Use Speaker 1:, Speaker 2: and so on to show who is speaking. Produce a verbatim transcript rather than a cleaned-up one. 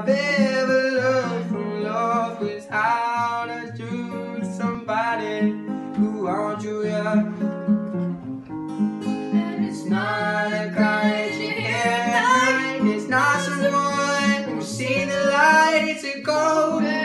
Speaker 1: I've ever learned from love was how to do somebody who wants you, yeah. And it's not a guy that you hear at night. It's not someone who's seen the light. It's a golden